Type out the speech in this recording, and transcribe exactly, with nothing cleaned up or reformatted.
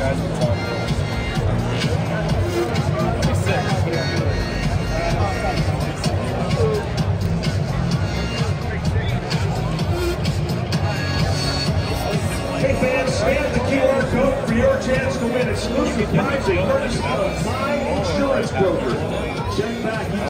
Hey fans, scan the Q R code for your chance to win exclusive prizing courtesy of My Insurance Broker. Check back.